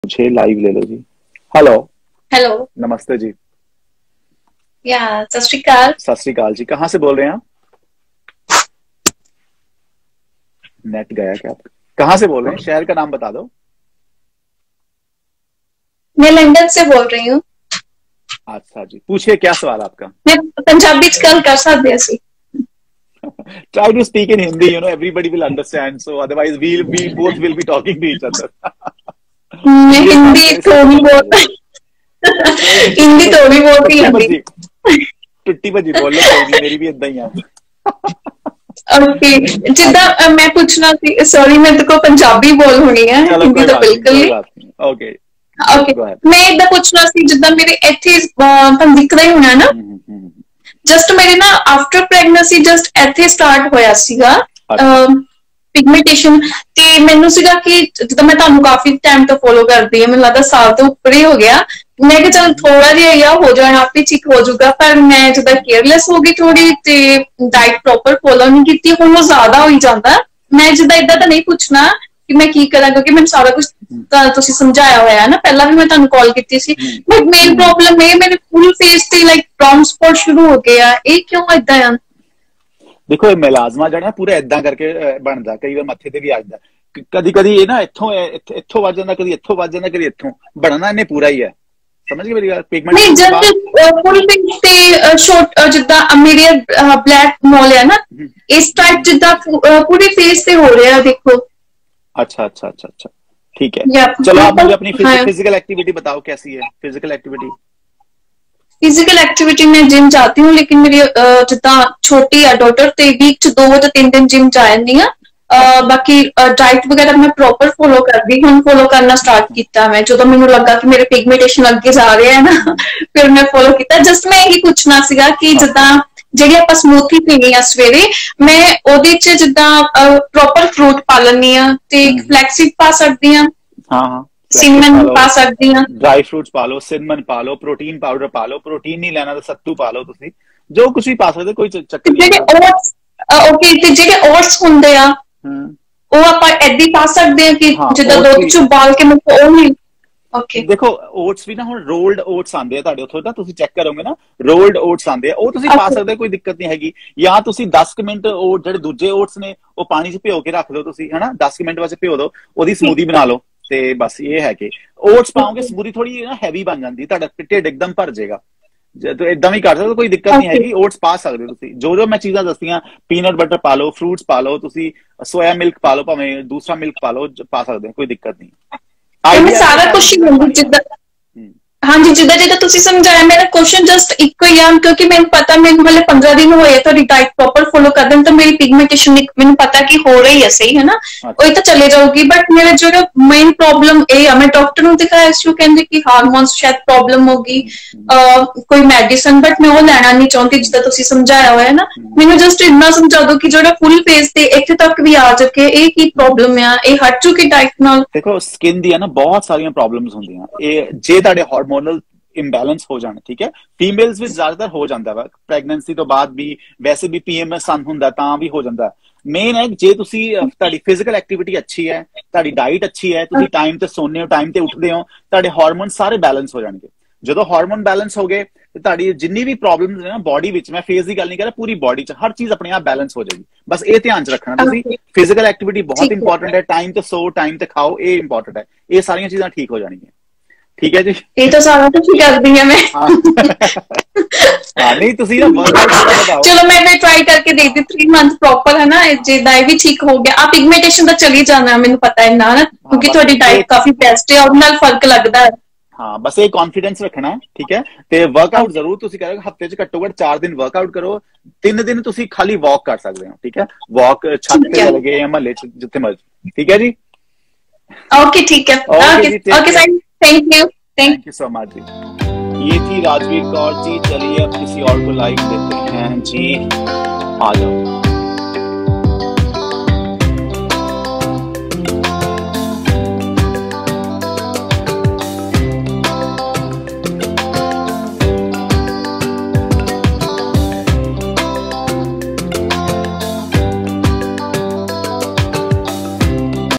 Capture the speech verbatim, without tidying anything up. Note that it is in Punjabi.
मुझे लाइव ले लो जी। हेलो। हेलो। नमस्ते जी। या सत श्री अकाल। सत श्री अकाल जी। कहाँ से बोल रहे हैं आप? नेट गया क्या आपका? कहाँ से बोल रहे हैं? शहर का नाम बता दो। मैं लंदन से बोल रही हूँ। अच्छा जी, पूछिए क्या सवाल आपका? मैं पंजाबी च गल कर सकते सी। Try to speak in Hindi, you know, everybody will understand. So otherwise we'll we both will be talking to each other. मैं English ना हिंदी मेरे से तो थोड़ी पता बहुत चले। कोई नहीं, हिंदी टुट्टी थोड़ी बहुत ही टुट्टी आती। भज्जी टुट्टी भज्जी बोल लो, कोई नहीं, मेरी भी इदा ही है। ओके, हाँ जिदा जी, अ, मैं पूछना सी, सॉरी मैं तो को पंजाबी बोल होनी है, चलो हिंदी कोई तो बात नहीं, बिल्कुल कोई नहीं। बात नहीं। Okay, okay, go ahead. मैं इदा पूछना सी जिदा मेरे इथे तुम दिखदा ही होना ना। हम्म हम्म हम्म, हम्म। जस्ट मेरे ना आफ्टर प्रेगनेंसी जस्ट ਇੱਥੇ ਸਟਾਰਟ ਹੋਇਆ ਸੀਗਾ अच्छा। ਪਿਗਮੈਂਟੇਸ਼ਨ। ਤੇ ਮੈਨੂੰ ਸੀਗਾ ਕਿ ਜਦੋਂ ਮੈਂ ਤੁਹਾਨੂੰ ਕਾਫੀ ਟਾਈਮ ਤੋਂ ਫੋਲੋ ਕਰਦੀ ਹਾਂ, ਮੈਨੂੰ ਲੱਗਦਾ ਸਾਲ ਤੋਂ ਉੱਪਰ ਹੀ ਹੋ ਗਿਆ। ਮੈਂ ਕਿਹਾ ਚਲ हम्म ਥੋੜਾ ਜਿਹਾ ਜਾਂ ਹੋ ਜਾਣਾ ਆਪੇ ਠੀਕ ਹੋ ਜਾਊਗਾ, ਪਰ ਮੈਂ ਜਦੋਂ हम्म ਕੇਅਰਲੈਸ ਹੋ ਗਈ ਥੋੜੀ ਤੇ ਡਾਈਟ ਪ੍ਰੋਪਰ ਫੋਲੋ ਨਹੀਂ ਕੀਤੀ, ਹੁਣ ਉਹ ਜ਼ਿਆਦਾ ਹੋਈ ਜਾਂਦਾ। ਮੈਂ ਜਿੱਦਾਂ ਇਦਾਂ ਤਾਂ ਨਹੀਂ ਪੁੱਛਣਾ ਕਿ ਮੈਂ ਕੀ ਕਰਾਂ, ਕਿਉਂਕਿ ਮੈਨੂੰ ਸਾਰਾ ਕੁਝ हम्म ਤਾਂ ਤੁਸੀਂ ਸਮਝਾਇਆ ਹੋਇਆ ਨਾ, ਪਹਿਲਾਂ ਵੀ ਮੈਂ ਤੁਹਾਨੂੰ ਕਾਲ ਕੀਤੀ ਸੀ। Hmm but main hmm. Problem ਇਹ ਮੇਰੇ ਫੁੱਲ ਫੇਸ ਤੇ ਲਾਈਕ ਬ੍ਰਾਊਨ ਸਪੌਟ ਸ਼ੁਰੂ ਹੋ ਗਏ ਆ, ਇਹ ਕਿਉਂ ਏਦਾਂ ਆ? ਦੇਖੋ ਇਹ ਮਿਲਾਜ਼ਮਾ ਜਿਹੜਾ ਨਾ ਪੂਰਾ ਇਦਾਂ ਕਰਕੇ ਅਹ, ਬਣਦਾ, ਕਈ ਵਾਰ ਮੱਥੇ ਤੇ ਵੀ ਆ ਜਾਂਦਾ। ਕਦੀ ਕਦੀ ਇਹ ਨਾ ਇੱਥੋਂ ਇੱਥ- ਇੱਥੋਂ ਵੱਜ ਜਾਂਦਾ, ਕਦੀ ਇੱਥੋਂ ਵੱਜ ਜਾਂਦਾ, ਕਦੀ ਇੱਥੋਂ। ਬਣਨਾ ਇਹਨੇ ਪੂਰਾ ਹੀ ਹੈ। ਸਮਝ ਗਏ ਮੇਰੀ ਗੱਲ? ਨਹੀਂ ਪਿਗਮੈਂਟੇਸ਼ਨ ਤੋਂ ਜਦ ਬਾਅਦ ਫੁੱਲ ਫੇਸ ਤੇ ਸ਼ੋਰਟ ਜਿੱਦਾਂ ਮੇਰੇ ਬਲੈਕ ਮੋਲ ਹੈ ਨਾ, ਹਮ, ਇਸ ਹਮ, ਟਾਈਪ ਹਮ। ਜਿੱਦਾਂ ਪੂ- ਅਹ, ਪੂਰੇ ਫੇਸ ਤੇ ਹੋ ਰਿਹਾ ਦੇਖੋ। अच्छा अच्छा अच्छा अच्छा, ठीक है। या चलो आप मुझे अपनी हाँ, फिजिकल एक्टिविटी बताओ, कैसी है फिजिकल एक्टिविटी? फिजिकल एक्टिविटी में जिम जाती हूँ, लेकिन मेरी अह, जिद्दां छोटी है डॉटर ते वीक च दो तो तीन दिन जिम जा आनी आ। अह, अच्छा। बाकी डाइट वगैरह मैं प्रॉपर फॉलो करदी हूँ, फॉलो करना स्टार्ट अच्छा। किया मैं जो मैंने लगा कि मेरे पिगमेंटेशन अगे जा रहे हैं ना। हम्म, फिर मैं फॉलो किया। जस्ट मैं यही पूछना सीगा कि अच्छा। जिद्दां ਜਿਹੜੀ ਆਪਾਂ ਸਮੂਥੀ ਪੀਣੀ ਆ ਸਵੇਰੇ, ਮੈਂ ਉਹਦੇ ਚ ਜਿੱਦਾਂ ਪ੍ਰੋਪਰ ਫਰੂਟ ਪਾ ਲੈਣੀ ਆ ਤੇ हम्म हम्म, ਫਲੈਕਸੀਡ ਪਾ ਸਕਦੀ ਆ, हाँ हाँ, फ्लैक्स ਸਿਨਮਨ पा लो, ਪਾ ਸਕਦੀ ਆ। ड्राई फ्रूट्स पा लो, सिनमन पा लो, प्रोटीन पाउडर पा लो। प्रोटीन नहीं लेना तो सत्तू पा लो, तुसी जो कुछ भी पा सकते, कोई च- ਤੇ चक्कर नहीं ਜਿਹੜੇ है। ਓਟਸ, ਓਕੇ, ਤੇ ਜਿਹੜੇ ਓਟਸ ਹੁੰਦੇ ਆ हम्म, ਉਹ ਆਪਾਂ ਏਦਾਂ ਹੀ ਪਾ ਸਕਦੇ ਹਾਂ ਕਿ हाँ ਜਿੱਦਾਂ ओट्स ਦੁੱਧ भी। ਚ ਉਬਾਲ ਕੇ ਮੈਂ ਉਹ ਨਹੀਂ? ਓਕੇ। ਦੇਖੋ ਓਟਸ ਵੀ ਨਾ ਹੁਣ ਰੋਲਡ ਓਟਸ ਆਂਦੇ ਆ ਤੁਹਾਡੇ ਉੱਥੋਂ, ਤਾਂ ਤੁਸੀਂ ਚੈੱਕ ਕਰੋਗੇ ਨਾ, ਰੋਲਡ ਓਟਸ ਆਂਦੇ ਆ, ਉਹ ਤੁਸੀਂ ਪਾ ਓਕੇ। ਸਕਦੇ ਹੋ, ਕੋਈ ਦਿੱਕਤ ਨਹੀਂ ਹੈਗੀ। ਜਾਂ ਤੁਸੀਂ ਦਸ ਕੁ ਮਿੰਟ ਉਹ ਜਿਹੜੇ ਦੂਜੇ ਓਟਸ ਨੇ ਉਹ ਪਾਣੀ 'ਚ ਭਿਓ ਕੇ ਰੱਖ ਦਿਓ ਤੁਸੀਂ, ਹਨਾ, ਦਸ ਕੁ ਮਿੰਟ ਵਾਸਤੇ ਭਿਓ ਦਿਓ, ਉਹਦੀ ਸਮੂਦੀ ਬਣਾ ਲਓ। ਤੇ ਬਸ ਇਹ ਹੈ ਕਿ ਓਟਸ ਪਾਓਗੇ ਸਮੂਦੀ ਥੋੜੀ ਨਾ ਹੈਵੀ ਬਣ ਜਾਂਦੀ, ਤੁਹਾਡਾ ਢਿੱਡ ਇੱਕਦਮ ਭਰ ਜਾਏਗਾ। ਜੇ ਤੂੰ ਇਦਾਂ ਵੀ ਕਰ ਸਕਦੇ ਹੋ, ਕੋਈ ਦਿੱਕਤ ਨਹੀਂ ਓਕੇ। ਹੈਗੀ। ਓਟਸ ਪਾ ਸਕਦੇ ਹੋ ਤੁਸੀਂ, ਜੋ ਜੋ ਮੈਂ ਚੀਜ਼ਾਂ ਦੱਸੀਆਂ। ਪੀਨਟ ਬਟਰ ਪਾ ਲਓ, ਫਰੂਟਸ ਪਾ ਲਓ, ਤੁਸੀਂ ਸੋਇਆ ਮਿਲਕ ਪਾ ਲਓ, ਭਾਵੇਂ ਦੂਸਰਾ ਮਿਲਕ ਪਾ ਲਓ, ਜ- ਪਾ ਸਕਦੇ ਹੋ, ਕੋਈ ਦਿੱਕਤ ਨਹੀਂ। ਤੇ ਮੈਂ ਆਈਡੀਆ ਸਾਰਾ ਸਾਰੀ ਕੁਝ ਹੀ ਚੀਜ਼ਾਂ ਲੂੰਗੀ ਖਾਣੀਆਂ। ਜਿੱਦਾਂ। ਹੂੰ ਹਾਂਜੀ, ਜਿੱਦਾਂ ਜਿੱਦਾਂ ਤੁਸੀਂ ਸਮਝਾਇਆ, ਮੇਰਾ ਕੁਐਸਚਨ ਜਸਟ ਇੱਕੋ ਹੀ ਆ, ਕਿਉਂਕਿ ਮੈਨੂੰ ਪਤਾ ਮੈਨੂੰ ਹਲੇ ਪੰਦਰਾਂ ਦਿਨ ਹੋਏ ਤੁਹਾਡੀ ਡਾਈਟ ਪ੍ਰੋਪਰ ਫੋਲੋ ਕਰਦੇ ਨੇ, ਤਾਂ ਮੇਰੀ ਪਿਗਮੈਂਟੇਸ਼ਨ ਮੈਨੂੰ ਪਤਾ ਕਿ ਹੋ ਰਹੀ ਹੈ ਸਹੀ, ਹੈ ਨਾ? ਉਹ अच्छा। ਤਾਂ ਚਲੇ ਜਾਊਗੀ। ਬਟ ਮੇਰਾ ਜਿਹੜਾ ਮੇਨ ਪ੍ਰੋਬਲਮ ਇਹ ਆ, ਮੈਂ ਡਾਕਟਰ ਨੂੰ ਦਿਖਾਇਆ ਸੀ, ਉਹ ਕਹਿੰਦੇ ਕਿ ਹਾਰਮੋਨਸ ਸ਼ਾਇਦ ਪ੍ਰੋਬਲਮ ਹੋਗੀ, हम्म, हम्म, ਕੋਈ ਮੈਡੀਸਨ, ਬਟ ਮੈਂ ਉਹ ਲੈਣਾ ਨਹੀਂ ਚਾਹੁੰਦੀ हम्म, ਜਿੱਦਾਂ ਤੁਸੀਂ ਸਮਝਾਇਆ ਹੋਇਆ ਨਾ। हम्म, ਮੈਨੂੰ ਜਸਟ ਇੰਨਾ ਸਮਝਾ ਦਿਓ ਕਿ ਜਿਹੜਾ ਫੁੱਲ ਫੇਸ ਤੇ ਇੱਥੇ ਤੱਕ ਵੀ ਆ ਚੁੱਕੇ, ਇਹ ਕੀ हम्म। ਪ੍ਰੋਬਲਮ ਆ, ਇਹ ਹਟ ਚੁੱਕੀ ਡਾਈਟ ਨਾਲ? ਦੇਖੋ ਸਕਿਨ ਦੀਆਂ ਨਾ ਬਹੁਤ ਸਾਰੀਆਂ ਪ੍ਰੋਬਲਮਸ ਹੁੰਦੀਆਂ, ਇਹ ਜੇ ਤੁਹਾਡੇ ਹਾਰਮੋਨਲ ਇੰਬੈਲੈਂਸ ਹੋ ਜਾਣ, ਠੀਕ ਹੈ, ਫੀਮੇਲਸ ਵਿੱਚ ਜ਼ਿਆਦਾਤਰ ਹੋ ਜਾਂਦਾ ਵਾ ਪ੍ਰੈਗਨੈਂਸੀ ਤੋਂ ਬਾਅਦ ਵੀ, ਵੈਸੇ ਵੀ ਪੀਐਮਐਸ ਸਨ ਹੁੰਦਾ ਤਾਂ ਵੀ ਹੋ ਜਾਂਦਾ। ਮੇਨ ਹੈ ਜੇ ਤੁਸੀਂ ਅਹ, ਤੁਹਾਡੀ ਫਿਜ਼ੀਕਲ ਐਕਟੀਵਿਟੀ ਅੱਛੀ ਹੈ, ਤੁਹਾਡੀ ਡਾਈਟ ਅੱਛੀ ਹੈ, ਤੁਸੀਂ ਟਾਈਮ ਤੇ ਸੌਂਦੇ ਹੋ, ਟਾਈਮ ਤੇ ਉੱਠਦੇ ਹੋ, ਤੁਹਾਡੇ ਹਾਰਮੋਨ ਸਾਰੇ ਬੈਲੈਂਸ ਹੋ ਜਾਣਗੇ। ਜਦੋਂ ਹਾਰਮੋਨ ਬੈਲੈਂਸ ਹੋ ਗਏ ਤੇ ਤੁਹਾਡੀ ਜਿੰਨੀ ਵੀ ਪ੍ਰੋਬਲਮਸ ਨੇ ਨਾ ਬੋਡੀ ਵਿੱਚ, ਮੈਂ ਫੇਸ ਦੀ ਗੱਲ ਨਹੀਂ ਕਰ ਰਿਹਾ, ਪੂਰੀ ਬੋਡੀ 'ਚ ਹਰ ਚੀਜ਼ ਆਪਣੇ ਆਪ ਬੈਲੈਂਸ ਹੋ ਜਾਏਗੀ। ਬਸ ਇਹ ਧਿਆਨ 'ਚ ਰੱਖਣਾ ਤੁਸੀਂ, Okay, ਫਿਜ਼ੀਕਲ ਐਕਟੀਵਿਟੀ ਬਹੁਤ ਠੀਕ ਹੈ। ਇੰਪੋਰਟੈਂਟ ਹੈ, ਟਾਈਮ ਤੇ ਸੋ, ਟਾਈਮ ਤੇ ਖਾਓ, ਇਹ ਇੰਪੋਰਟੈਂਟ ਹੈ। ਇਹ ਸਾਰੀਆਂ ਚੀਜ਼ਾਂ ਠੀਕ ਹੋ ਜਾਣਗੀਆਂ, ਠੀਕ ਹੈ ਜੀ। ਇਹ ਤਾਂ ਸਾਰਾ ਕੁਝ ਹੀ ਕਰਦੀ ਹਾਂ ਮੈਂ। ਹਾਂ ਹਾਂ, ਨਹੀਂ ਤੁਸੀਂ ਨਾ ਵਰਕਆਊਟ ਥੋੜਾ ਵਧਾਓ। ਚਲੋ ਮੈਂ ਵੀ ਟਰਾਈ ਕਰਕੇ ਦੇਖਦੀ, ਹਾਂ थ्री मंथ प्रॉपर है ना, ਹਾਂ ਜਿੱਦਾਂ ਇਹ ਵੀ ਠੀਕ ਹੋ ਗਿਆ। ਆ ਪਿਗਮੈਂਟੇਸ਼ਨ ਤਾਂ ਚਲੀ ਜਾਣਾ, ਮੈਨੂੰ ਪਤਾ ਹੈ ਨਾ, ਹਾਂ, ਕਿਉਂਕਿ ਬਸ ਤੁਹਾਡੀ ਇਹ ਡਾਈਟ ਕਾਫੀ ਬੈਸਟ ਹੈ, ਉਹਦੇ ਨਾਲ ਫਰਕ ਲੱਗਦਾ ਹੈ। ਹਾਂ, ਬਸ ਇਹ ਕੌਨਫੀਡੈਂਸ ਰੱਖਣਾ ਹੈ, ਠੀਕ ਹੈ। ਤੇ ਵਰਕਆਊਟ ਜ਼ਰੂਰ ਤੁਸੀਂ ਕਰੋ, ਹਫਤੇ 'ਚ ਘੱਟੋ ਘੱਟ ਚਾਰ ਦਿਨ ਵਰਕਆਊਟ ਕਰੋ। ਤਿੰਨ ਦਿਨ ਤੁਸੀਂ ਖਾਲੀ ਵਾਕ ਕਰ ਸਕਦੇ ਹੋ, ਠੀਕ ਹੈ, ਵਾਕ ਛੱਤ ਠੀਕ ਤੇ ਹੈ। ਚਲੇ ਗਏ ਜਾਂ ਮਹੱਲੇ 'ਚ, ਜਿੱਥੇ ਮਰਜ਼ੀ, ਠੀਕ ਹੈ ਜੀ। ओके, ठीक है। ओके ओके जी, टेक ओके केयर। साइन, thank you. Thank thank you so much जी। ये थी राजवीर कौर जी। चलिए अब किसी और को लाइव देते हैं जी, आ जाओ।